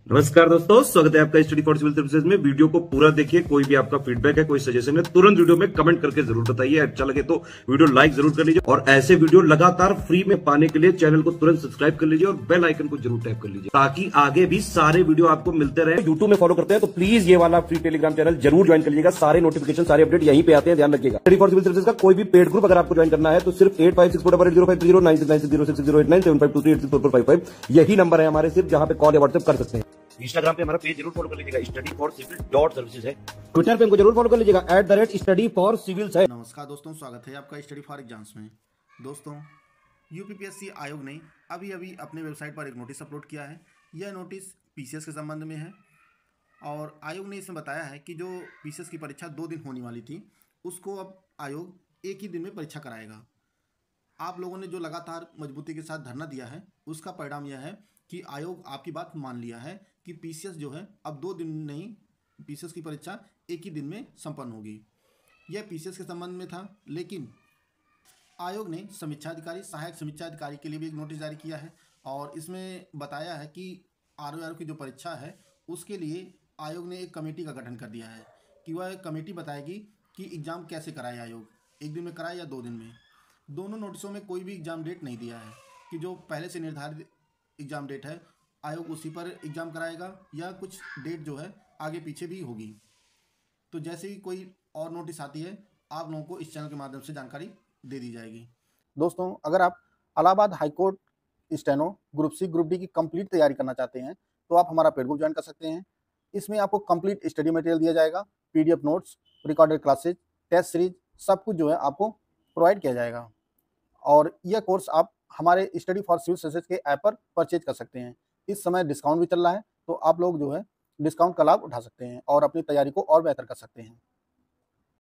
नमस्कार दोस्तों, स्वागत है आपका स्टडी फॉर सिविल सर्विसेज में। वीडियो को पूरा देखिए। कोई भी आपका फीडबैक है, कोई सजेशन है, तुरंत वीडियो में कमेंट करके जरूर बताइए। अच्छा लगे तो वीडियो लाइक जरूर कर लीजिए और ऐसे वीडियो लगातार फ्री में पाने के लिए चैनल को तुरंत सब्सक्राइब कर लीजिए और बेल आइकन को जरूर टैप कर लीजिए ताकि आगे भी सारे वीडियो आपको मिलते रहे। यूट्यूब में फॉलो करते हैं तो प्लीज ये वाला फ्री टेलीग्राम चैनल जरूर ज्वाइन कर लीजिएगा। सारे नोटिफिकेशन, सारे अपडेट यहीं पे आते हैं, ध्यान रखिएगा। स्टडी फॉर सिविल सर्विसेज का कोई भी पेड ग्रुप अगर आपको ज्वाइन करना है तो सिर्फ 85648805309669608523864455 यही नंबर है हमारे, सिर्फ जहां पे कॉल या व्हाट्सएप कर सकते हैं। इंस्टाग्राम पे हमारा पेज जरूर फॉलो कर लीजिएगा, study for civil dot services है। ट्विटर पे हमको जरूर फॉलो कर लीजिएगा, @स्टडी फॉर सिविल्स है। नमस्कार दोस्तों, स्वागत है आपका स्टडी फॉर एग्जाम्स में। दोस्तों, यूपीपीएससी आयोग ने अभी अपने वेबसाइट पर एक नोटिस अपलोड किया है। यह नोटिस पीसीएस के संबंध में है और आयोग ने इसमें बताया है कि जो पीसीएस की परीक्षा 2 दिन होने वाली थी उसको अब आयोग एक ही दिन में परीक्षा कराएगा। आप लोगों ने जो लगातार मजबूती के साथ धरना दिया है उसका परिणाम यह है कि आयोग आपकी बात मान लिया है कि पीसीएस जो है अब 2 दिन नहीं, पीसीएस की परीक्षा एक ही दिन में संपन्न होगी। यह पीसीएस के संबंध में था, लेकिन आयोग ने समीक्षा अधिकारी, सहायक समीक्षा अधिकारी के लिए भी एक नोटिस जारी किया है और इसमें बताया है कि आरओआर की जो परीक्षा है उसके लिए आयोग ने एक कमेटी का गठन कर दिया है कि वह कमेटी बताएगी कि एग्ज़ाम कैसे कराए आयोग, एक दिन में कराए या 2 दिन में। दोनों नोटिसों में कोई भी एग्ज़ाम डेट नहीं दिया है कि जो पहले से निर्धारित एग्ज़ाम डेट है आयोग उसी पर एग्ज़ाम कराएगा या कुछ डेट जो है आगे पीछे भी होगी। तो जैसे ही कोई और नोटिस आती है आप लोगों को इस चैनल के माध्यम से जानकारी दे दी जाएगी। दोस्तों, अगर आप Allahabad high court steno group C group D की कंप्लीट तैयारी करना चाहते हैं तो आप हमारा पेड ग्रुप ज्वाइन कर सकते हैं। इसमें आपको कंप्लीट स्टडी मटेरियल दिया जाएगा, PDF notes, recorded classes, test series, सब कुछ जो है आपको प्रोवाइड किया जाएगा। और यह कोर्स आप हमारे स्टडी फॉर सिविल सर्विसेज के ऐप पर परचेज कर सकते हैं। इस समय डिस्काउंट भी चल रहा है तो आप लोग जो है डिस्काउंट का लाभ उठा सकते हैं और अपनी तैयारी को और बेहतर कर सकते हैं।